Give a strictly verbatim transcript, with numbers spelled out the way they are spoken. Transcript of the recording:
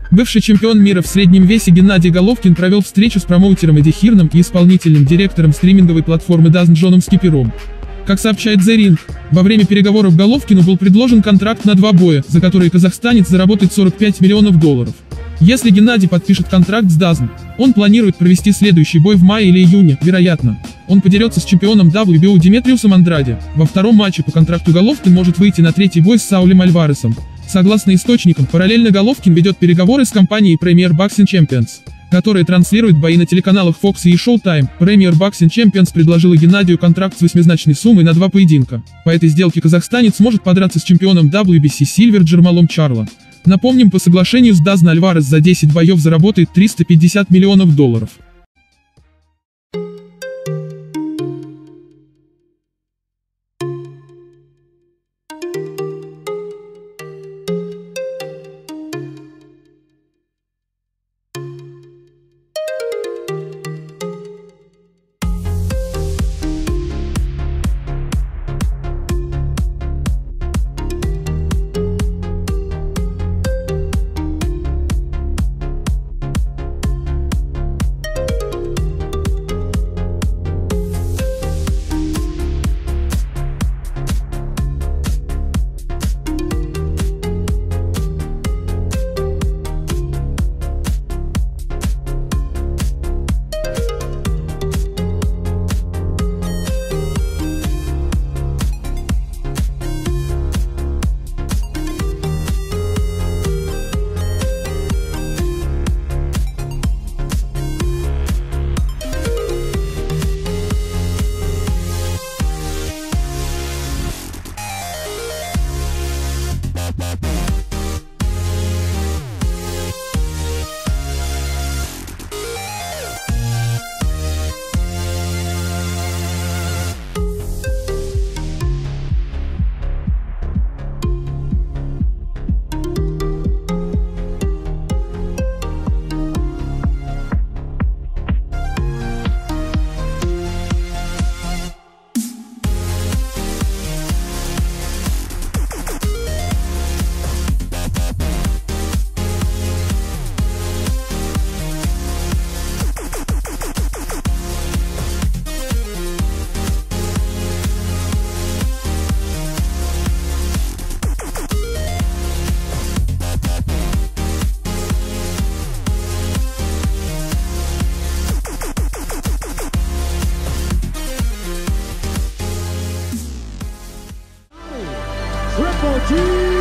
Бывший чемпион мира в среднем весе Геннадий Головкин провел встречу с промоутером Эдди Хирном и исполнительным директором стриминговой платформы дазн Джоном Скипером. Как сообщает The Ring, во время переговоров Головкину был предложен контракт на два боя, за которые казахстанец заработает сорок пять миллионов долларов. Если Геннадий подпишет контракт с дазн, он планирует провести следующий бой в мае или июне, вероятно. Он подерется с чемпионом дабл ю би о Диметриусом Андраде. Во втором матче по контракту Головкин может выйти на третий бой с Саулем Альваресом. Согласно источникам, параллельно Головкин ведет переговоры с компанией Premier Boxing Champions, которая транслирует бои на телеканалах Fox и Showtime. Premier Boxing Champions предложила Геннадию контракт с восьмизначной суммой на два поединка. По этой сделке казахстанец может подраться с чемпионом дабл ю би си Silver Джермалом Чарло. Напомним, по соглашению с дазн Альварес за десять боев заработает триста пятьдесят миллионов долларов. Triple G